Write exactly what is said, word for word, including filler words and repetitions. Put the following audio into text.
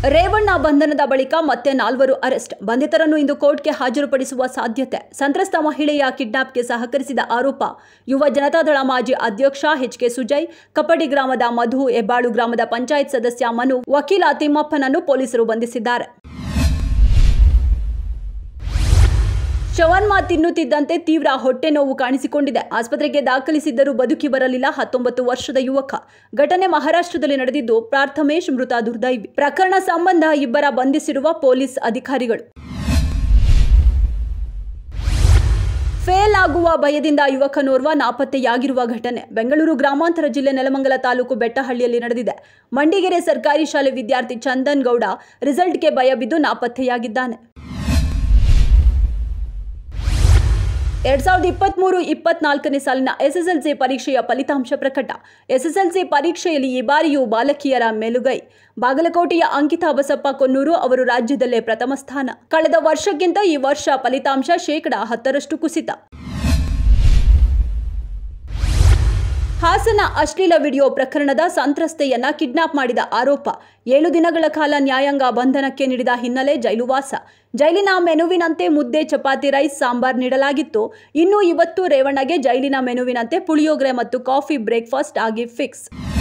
ರೇವಣ್ಣ ಬಂಧನದ ಬಳಿಕ ಮತ್ತೆ ನಾಲ್ವರು ಅರೆಸ್ಟ್. ಬಂಧಿತರನ್ನು ಇಂದು ಕೋರ್ಟ್ಗೆ ಹಾಜರುಪಡಿಸುವ ಸಾಧ್ಯತೆ. ಸಂತ್ರಸ್ತ ಮಹಿಳೆಯ ಕಿಡ್ನಾಪ್ಗೆ ಸಹಕರಿಸಿದ ಆರೋಪ ಯುವ ಜನತಾದಳ ಮಾಜಿ ಅಧ್ಯಕ್ಷ ಎಚ್ ಕೆ ಸುಜಯ್, ಕಪ್ಪಡಿ ಗ್ರಾಮದ ಮಧು, ಹೆಬ್ಬಾಳು ಗ್ರಾಮದ ಪಂಚಾಯತ್ ಸದಸ್ಯ ಮನು, ವಕೀಲ ತಿಮ್ಮಪ್ಪನನ್ನು ಪೊಲೀಸರು ಬಂಧಿಸಿದ್ದಾರೆ. ಶವರ್ಮ ತಿನ್ನುತ್ತಿದ್ದಂತೆ ತೀವ್ರ ಹೊಟ್ಟೆ ನೋವು ಕಾಣಿಸಿಕೊಂಡಿದೆ. ಆಸ್ಪತ್ರೆಗೆ ದಾಖಲಿಸಿದ್ದರೂ ಬದುಕಿ ಬರಲಿಲ್ಲ ಹತ್ತೊಂಬತ್ತು ವರ್ಷದ ಯುವಕ. ಘಟನೆ ಮಹಾರಾಷ್ಟ್ರದಲ್ಲಿ ನಡೆದಿದ್ದು, ಪ್ರಾರ್ಥಮೇಶ್ ಮೃತ ದುರ್ದೈವಿ. ಪ್ರಕರಣ ಸಂಬಂಧ ಇಬ್ಬರ ಬಂಧಿಸಿರುವ ಪೊಲೀಸ್ ಅಧಿಕಾರಿಗಳು. ಫೇಲ್ ಆಗುವ ಭಯದಿಂದ ಯುವಕನೋರ್ವ ನಾಪತ್ತೆಯಾಗಿರುವ ಘಟನೆ ಬೆಂಗಳೂರು ಗ್ರಾಮಾಂತರ ಜಿಲ್ಲೆ ನೆಲಮಂಗಲ ತಾಲೂಕು ಬೆಟ್ಟಹಳ್ಳಿಯಲ್ಲಿ ನಡೆದಿದೆ. ಮಂಡಿಗೆರೆ ಸರ್ಕಾರಿ ಶಾಲೆ ವಿದ್ಯಾರ್ಥಿ ಚಂದನ್ ಗೌಡ ರಿಸಲ್ಟ್ಗೆ ಭಯ ಬಿದ್ದು ನಾಪತ್ತೆಯಾಗಿದ್ದಾನೆ. ಎರಡ್ ಸಾವಿರದ ಇಪ್ಪತ್ಮೂರು ಇಪ್ಪತ್ನಾಲ್ಕನೇ ಸಾಲಿನ ಎಸ್ಎಸ್ಎಲ್ಸಿ ಪರೀಕ್ಷೆಯ ಫಲಿತಾಂಶ ಪ್ರಕಟ. ಎಸ್ಎಸ್ಎಲ್ಸಿ ಪರೀಕ್ಷೆಯಲ್ಲಿ ಈ ಬಾರಿಯೂ ಬಾಲಕಿಯರ ಮೇಲುಗೈ. ಬಾಗಲಕೋಟೆಯ ಅಂಕಿತಾ ಬಸಪ್ಪ ಕೊನ್ನೂರು ಅವರು ರಾಜ್ಯದಲ್ಲೇ ಪ್ರಥಮ ಸ್ಥಾನ. ಕಳೆದ ವರ್ಷಕ್ಕಿಂತ ಈ ವರ್ಷ ಫಲಿತಾಂಶ ಶೇಕಡಾ ಹತ್ತರಷ್ಟು ಕುಸಿತ. ಹಾಸನ ಅಶ್ಲೀಲ ವಿಡಿಯೋ ಪ್ರಕರಣದ ಸಂತ್ರಸ್ತೆಯನ್ನ ಕಿಡ್ನಾಪ್ ಮಾಡಿದ ಆರೋಪ. ಏಳು ದಿನಗಳ ಕಾಲ ನ್ಯಾಯಾಂಗ ಬಂಧನಕ್ಕೆ ನೀಡಿದ ಹಿನ್ನೆಲೆ ಜೈಲುವಾಸ. ಜೈಲಿನ ಮೆನುವಿನಂತೆ ಮುದ್ದೆ, ಚಪಾತಿ, ರೈಸ್, ಸಾಂಬಾರ್ ನೀಡಲಾಗಿತ್ತು. ಇನ್ನು ಇವತ್ತು ರೇವಣ್ಣಗೆ ಜೈಲಿನ ಮೆನುವಿನಂತೆ ಪುಳಿಯೋಗರೆ ಮತ್ತು ಕಾಫಿ ಬ್ರೇಕ್ಫಾಸ್ಟ್ ಆಗಿ ಫಿಕ್ಸ್.